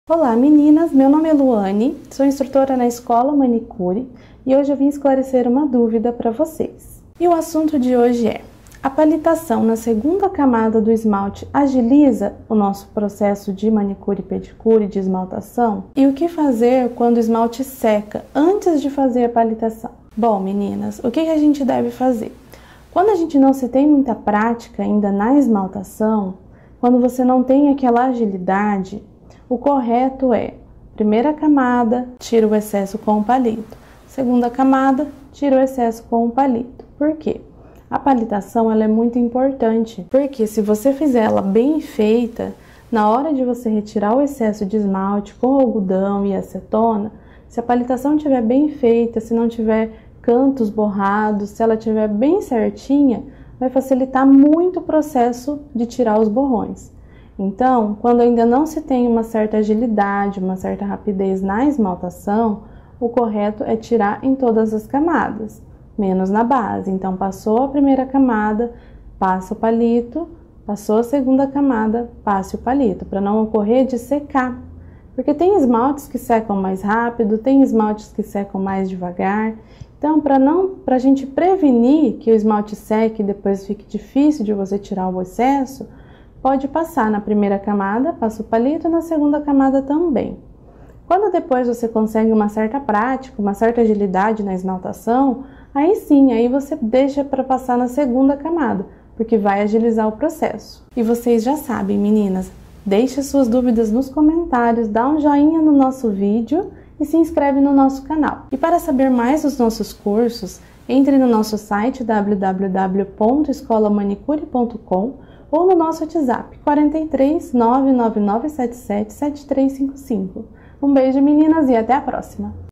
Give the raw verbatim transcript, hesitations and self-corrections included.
Olá meninas, meu nome é Luane, sou instrutora na Escola Manicure e hoje eu vim esclarecer uma dúvida para vocês. E o assunto de hoje é: a palitação na segunda camada do esmalte agiliza o nosso processo de manicure, pedicure e de esmaltação? E o que fazer quando o esmalte seca antes de fazer a palitação? Bom meninas, o que a gente deve fazer? Quando a gente não se tem muita prática ainda na esmaltação, quando você não tem aquela agilidade, o correto é: primeira camada, tira o excesso com o palito. Segunda camada, tira o excesso com o palito. Por quê? A palitação ela é muito importante, porque se você fizer ela bem feita, na hora de você retirar o excesso de esmalte com algodão e acetona, se a palitação estiver bem feita, se não tiver cantos borrados, se ela estiver bem certinha, vai facilitar muito o processo de tirar os borrões. Então, quando ainda não se tem uma certa agilidade, uma certa rapidez na esmaltação, o correto é tirar em todas as camadas, menos na base. Então, passou a primeira camada, passa o palito, passou a segunda camada, passe o palito, para não ocorrer de secar. Porque tem esmaltes que secam mais rápido, tem esmaltes que secam mais devagar. Então, para não, para a gente prevenir que o esmalte seque e depois fique difícil de você tirar o excesso, pode passar na primeira camada, passa o palito, na segunda camada também. Quando depois você consegue uma certa prática, uma certa agilidade na esmaltação, aí sim, aí você deixa para passar na segunda camada, porque vai agilizar o processo. E vocês já sabem, meninas, deixe suas dúvidas nos comentários, dá um joinha no nosso vídeo e se inscreve no nosso canal. E para saber mais dos nossos cursos, entre no nosso site w w w ponto escola manicure ponto com ou no nosso WhatsApp quarenta e três, nove nove nove sete sete, sete três cinco cinco. Um beijo meninas e até a próxima!